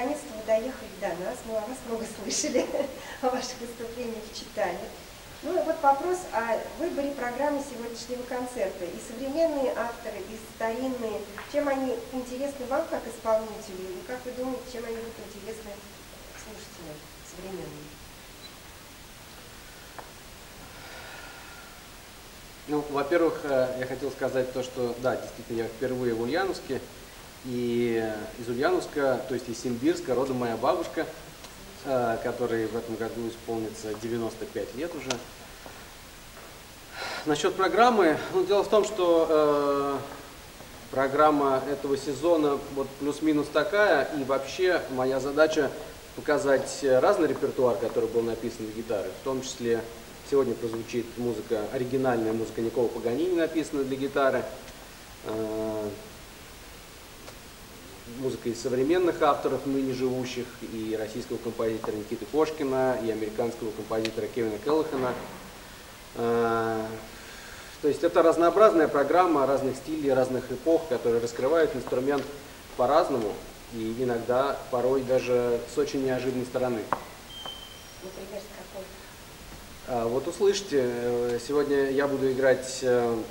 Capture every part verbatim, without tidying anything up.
наконец-то вы доехали до нас, мы о вас много слышали, о ваших выступлениях читали. Ну и вот вопрос о выборе программы сегодняшнего концерта. И современные авторы, и старинные, чем они интересны вам как исполнителю, и как вы думаете, чем они будут интересны слушателям современным? Ну, во-первых, я хотел сказать то, что, да, действительно, я впервые в Ульяновске, и из Ульяновска, то есть из Симбирска, родом моя бабушка, которой в этом году исполнится девяносто пять лет уже. Насчет программы, ну, дело в том, что э, программа этого сезона вот плюс-минус такая, и вообще моя задача показать разный репертуар, который был написан для гитары, в том числе сегодня прозвучит музыка, оригинальная музыка Никколо Паганини, написанная для гитары, э, музыка из современных авторов, ныне живущих, и российского композитора Никиты Кошкина, и американского композитора Кевина Келлахана. То есть это разнообразная программа разных стилей, разных эпох, которые раскрывают инструмент по-разному, и иногда, порой даже с очень неожиданной стороны. Например, с какой? Вот услышите, сегодня я буду играть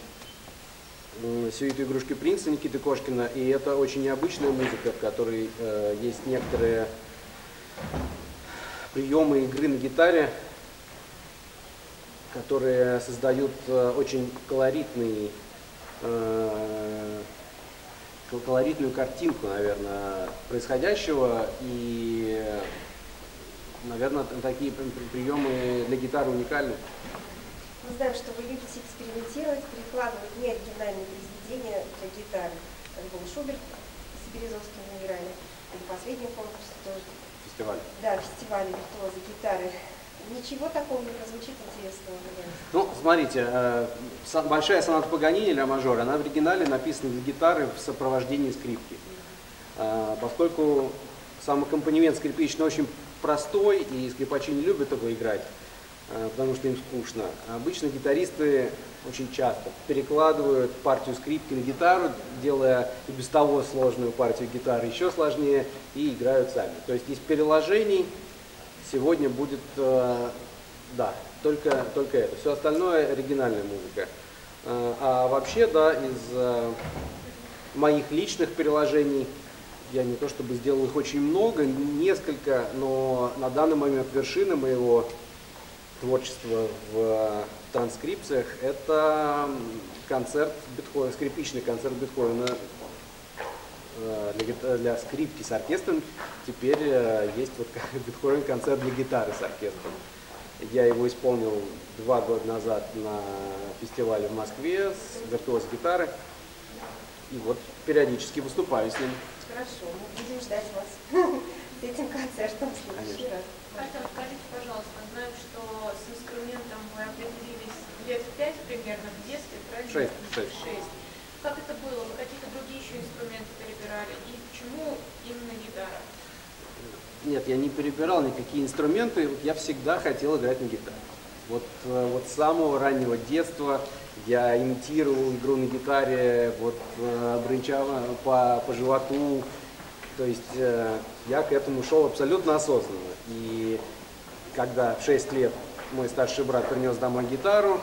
сюиту «Игрушки принца» Никиты Кошкина, и это очень необычная музыка, в которой э, есть некоторые приемы игры на гитаре, которые создают э, очень колоритный, э, колоритную картинку, наверное, происходящего, и, наверное, такие приемы для гитары уникальны. Мы знаем, что вы любите экспериментировать, перекладывать неоригинальные произведения для гитары. Как был Шуберт с Березовским играли, и последний конкурс тоже. Фестиваль. Да, фестиваль виртуоза гитары. Ничего такого не прозвучит интересного. Ну, смотрите, э, большая соната Паганини ля мажор, она в оригинале написана для гитары в сопровождении скрипки. Э, поскольку сам аккомпанемент скрипичный очень простой, и скрипачи не любят его играть, потому что им скучно. Обычно гитаристы очень часто перекладывают партию скрипки на гитару, делая и без того сложную партию гитары еще сложнее, и играют сами. То есть из переложений сегодня будет, э, да, только, только это. Все остальное оригинальная музыка. Э, а вообще, да, из э, моих личных переложений, я не то чтобы сделал их очень много, несколько, но на данный момент вершина моего творчество в транскрипциях — это концерт Бетховена, скрипичный концерт Бетховена для, для скрипки с оркестром. Теперь есть вот Бетховен концерт для гитары с оркестром. Я его исполнил два года назад на фестивале в Москве с виртуоз гитары. И вот периодически выступаю с ним. Хорошо, мы будем ждать вас с этим концертом в следующий раз. Артем, скажите, пожалуйста, знаем, что с инструментом вы определились лет в пять примерно в детстве, правильно? Шесть. Шесть. Шесть. Как это было? Вы какие-то другие еще инструменты перебирали? И почему именно гитара? Нет, я не перебирал никакие инструменты, я всегда хотел играть на гитаре. Вот, вот с самого раннего детства я имитировал игру на гитаре, вот бренчал по, по животу. То есть э, я к этому шел абсолютно осознанно. И когда в шесть лет мой старший брат принес домой гитару,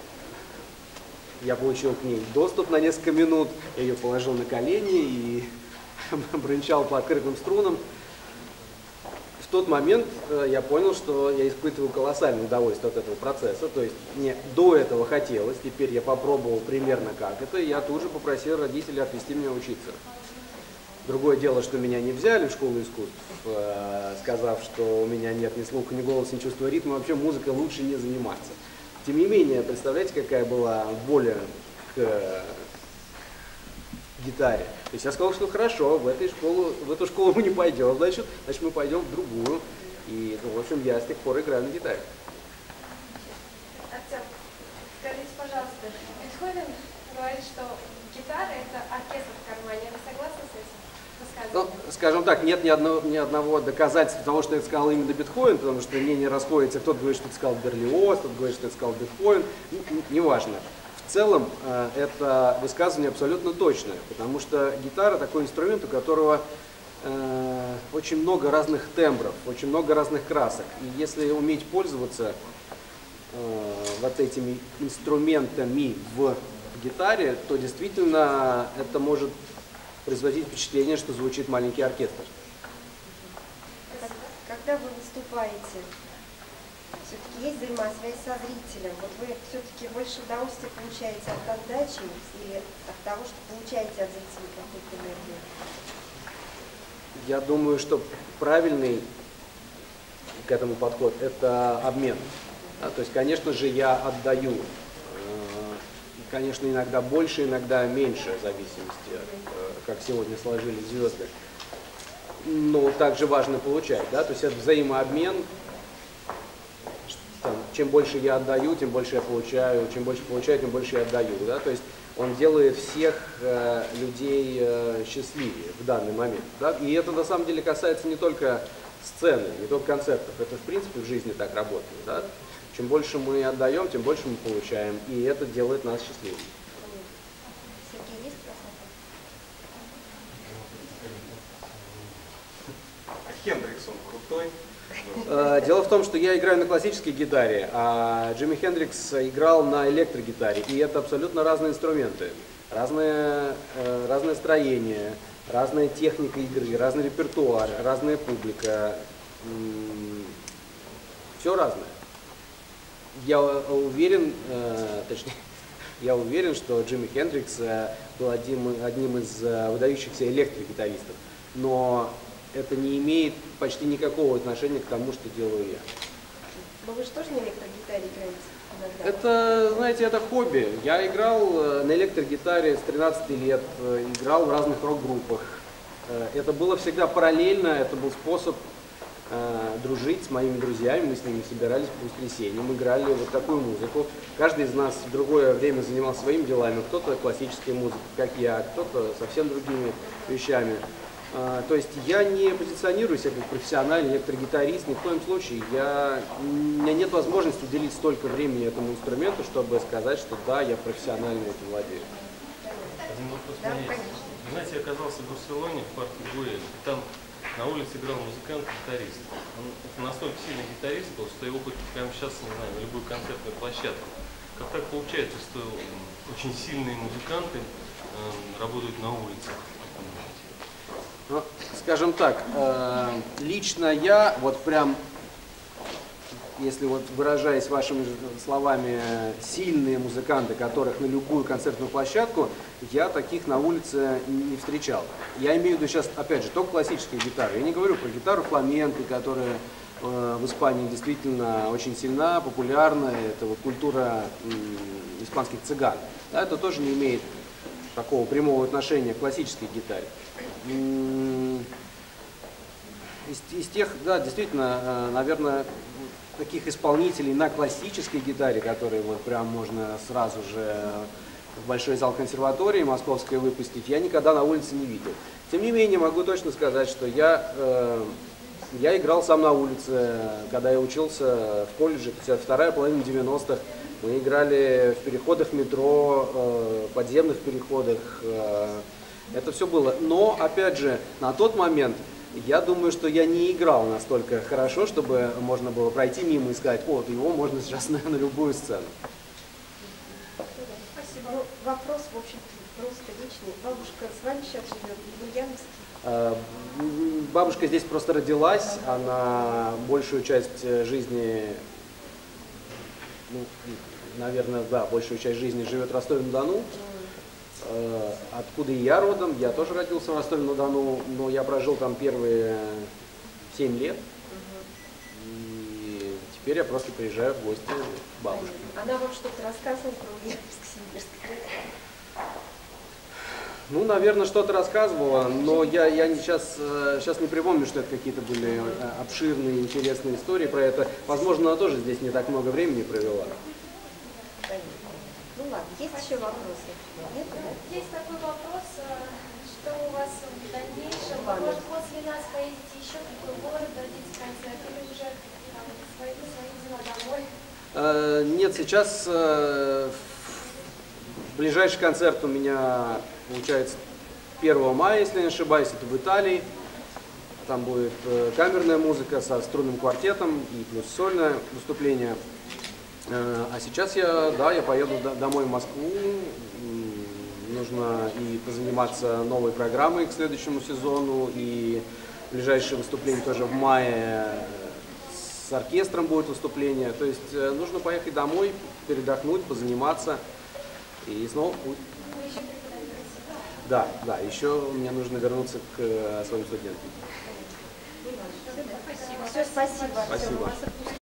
я получил к ней доступ на несколько минут, я ее положил на колени и бренчал по открытым струнам. В тот момент э, я понял, что я испытываю колоссальное удовольствие от этого процесса. То есть мне до этого хотелось, теперь я попробовал примерно как это, и я тут же попросил родителей отвезти меня учиться. Другое дело, что меня не взяли в школу искусств, э, сказав, что у меня нет ни слуха, ни голоса, ни чувства ритма, вообще музыкой лучше не заниматься. Тем не менее, представляете, какая была воля к э, гитаре. То есть я сказал, что хорошо, в, этой школу, в эту школу мы не пойдем, значит, значит мы пойдем в другую. И, ну, в общем, я с тех пор играю на гитаре. Артем, скажите, пожалуйста, Бетховен говорит, что гитара — это оркестр в кармане. Вы согласны с этим? Ну, скажем так, нет ни одного, ни одного доказательства того, что это сказал именно Бетховен, потому что мнения расходятся. Кто-то говорит, что это сказал Берлиоз, кто-то говорит, что это сказал Бетховен. Неважно. В целом, э, это высказывание абсолютно точное, потому что гитара такой инструмент, у которого э, очень много разных тембров, очень много разных красок. И если уметь пользоваться э, вот этими инструментами в гитаре, то действительно это может производить впечатление, что звучит маленький оркестр. Когда вы выступаете, все-таки есть взаимосвязь со зрителем. Вот вы все-таки больше удовольствия получаете от отдачи или от того, что получаете от зрителей какую-то энергию? Я думаю, что правильный к этому подход – это обмен. Да, то есть, конечно же, я отдаю, э, конечно, иногда больше, иногда меньше, в зависимости от, э, как сегодня сложились звезды. Но также важно получать, да, то есть это взаимообмен. Там, чем больше я отдаю, тем больше я получаю, чем больше получаю, тем больше я отдаю, да, то есть он делает всех э, людей э, счастливее в данный момент, да, и это на самом деле касается не только сцены, не только концертов, это в принципе в жизни так работает, да, чем больше мы отдаем, тем больше мы получаем, и это делает нас счастливее. Сергей, есть вопрос? Хендрикс, он крутой. Дело в том, что я играю на классической гитаре, а Джимми Хендрикс играл на электрогитаре, и это абсолютно разные инструменты, разное, разное строение, разная техника игры, разный репертуар, разная публика, все разное. Я уверен, точнее, я уверен, что Джимми Хендрикс был одним, одним из выдающихся электрогитаристов, но это не имеет почти никакого отношения к тому, что делаю я. Но вы же тоже на электрогитаре играете иногда? Это, знаете, это хобби. Я играл на электрогитаре с тринадцати лет, играл в разных рок-группах. Это было всегда параллельно, это был способ э, дружить с моими друзьями, мы с ними собирались по воскресеньям, играли вот такую музыку. Каждый из нас в другое время занимался своими делами, кто-то классической музыкой, как я, кто-то совсем другими вещами. Uh, то есть я не позиционирую себя как профессиональный электрогитарист, ни в коем случае. Я, у меня нет возможности уделить столько времени этому инструменту, чтобы сказать, что да, я профессионально этим владею. Один вопрос Да, у меня есть. конечно. Вы знаете, я оказался в Барселоне, в парке Güell, и там на улице играл музыкант-гитарист. Он настолько сильный гитарист был, что его хоть прямо сейчас, не знаю, на любую концертную площадку. Как так получается, что очень сильные музыканты э, работают на улицах? Ну, скажем так, э, лично я, вот прям, если вот выражаясь вашими словами, сильные музыканты, которых на любую концертную площадку, я таких на улице не встречал. Я имею в виду сейчас, опять же, только классические гитары. Я не говорю про гитару фламенко, которая э, в Испании действительно очень сильна, популярна. Это вот культура э, испанских цыган. Да, это тоже не имеет такого прямого отношения к классической гитаре. Из, из тех, да, действительно, наверное, таких исполнителей на классической гитаре, которые вот прям можно сразу же в большой зал консерватории московской выпустить, я никогда на улице не видел. Тем не менее, могу точно сказать, что я, э, я играл сам на улице, когда я учился в колледже, вторая половина девяностых. Мы играли в переходах метро, э, подземных переходах. Э, это все было. Но, опять же, на тот момент я думаю, что я не играл настолько хорошо, чтобы можно было пройти мимо и сказать, вот, его можно сейчас на, на любую сцену. Спасибо. Ну, вопрос, в общем, просто личный. Бабушка с вами сейчас живет в Ульяновске? Э, бабушка здесь просто родилась, она большую часть жизни, ну, наверное, да, большую часть жизни живет в Ростове-на-Дону. Откуда и я родом, я тоже родился в Ростове-на-Дону, но я прожил там первые семь лет. И теперь я просто приезжаю в гости к бабушке. Она вам что-то рассказывала про Ульяновск-Сибирск? Ну, наверное, что-то рассказывала, но я, я не, сейчас, сейчас не припомню, что это какие-то были обширные, интересные истории про это. Возможно, она тоже здесь не так много времени провела. Ну ладно, есть еще вопросы? Нет? Есть такой вопрос, что у вас в дальнейшем, может, после нас поедете еще в какой город, дадите концерт, или уже там, свои, свои дела домой? Нет, сейчас ближайший концерт у меня получается первого мая, если не ошибаюсь, это в Италии. Там будет камерная музыка со струнным квартетом и плюс сольное выступление. А сейчас я, да, я поеду домой в Москву. Нужно и позаниматься новой программой к следующему сезону. И ближайшее выступление тоже в мае с оркестром будет выступление. То есть нужно поехать домой, передохнуть, позаниматься и снова в путь. Да, да, еще мне нужно вернуться к своим студентам. Все, спасибо. Спасибо.